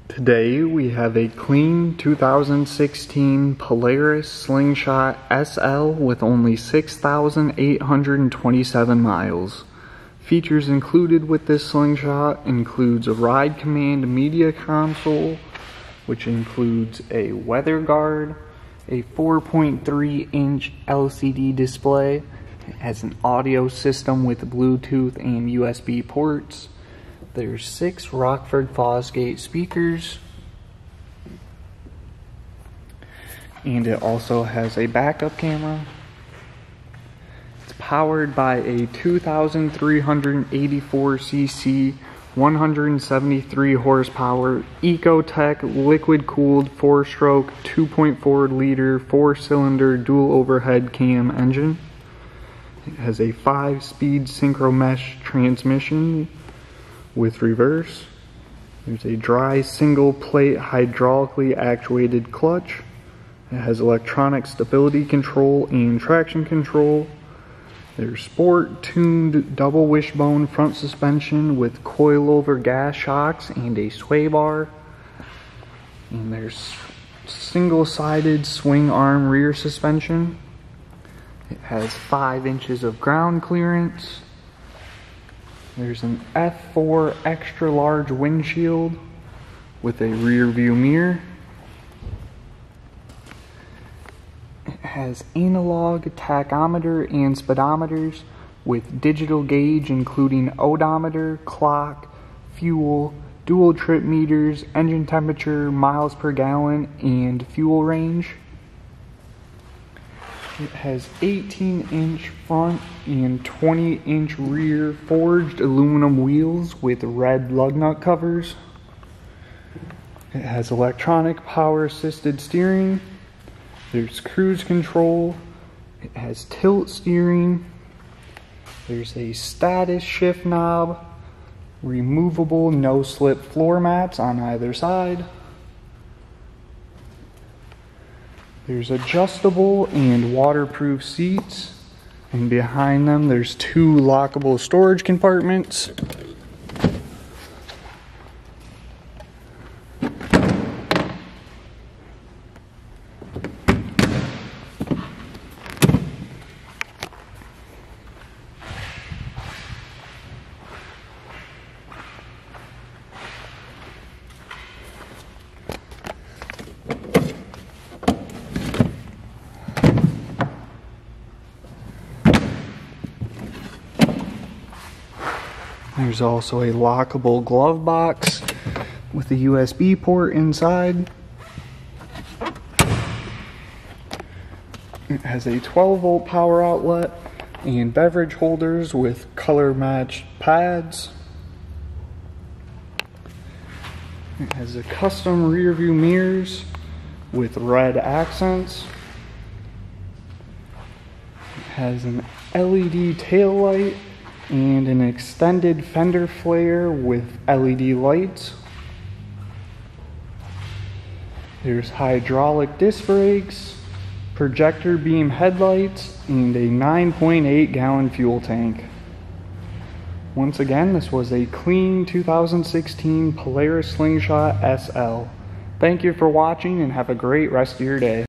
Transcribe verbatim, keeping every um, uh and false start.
Today we have a clean two thousand sixteen Polaris Slingshot S L with only six thousand eight hundred twenty-seven miles. Features included with this Slingshot includes a Ride Command media console, which includes a weather guard, a four point three inch L C D display. It has an audio system with Bluetooth and U S B ports. There's six Rockford Fosgate speakers, and it also has a backup camera. It's powered by a two thousand three hundred eighty-four c c, one hundred seventy-three horsepower Ecotec liquid-cooled four-stroke two point four liter four-cylinder dual overhead cam engine. It has a five-speed synchro mesh transmission with reverse. There's a dry single plate hydraulically actuated clutch. It has electronic stability control and traction control. There's sport tuned double wishbone front suspension with coilover gas shocks and a sway bar. And there's single sided swing arm rear suspension. It has five inches of ground clearance. There's an F four extra large windshield with a rear view mirror. It has analog tachometer and speedometers with digital gauge including odometer, clock, fuel, dual trip meters, engine temperature, miles per gallon, and fuel range. It has eighteen inch front and twenty inch rear forged aluminum wheels with red lug nut covers. It has electronic power assisted steering. There's cruise control. It has tilt steering. There's a status shift knob, removable no slip floor mats on either side. There's adjustable and waterproof seats, and behind them there's two lockable storage compartments. There's also a lockable glove box with a U S B port inside. It has a twelve volt power outlet and beverage holders with color matched pads. It has a custom rear view mirrors with red accents. It has an L E D tail light and an extended fender flare with L E D lights. There's hydraulic disc brakes, projector beam headlights, and a nine point eight gallon fuel tank. Once again, this was a clean two thousand sixteen Polaris Slingshot S L. Thank you for watching and have a great rest of your day.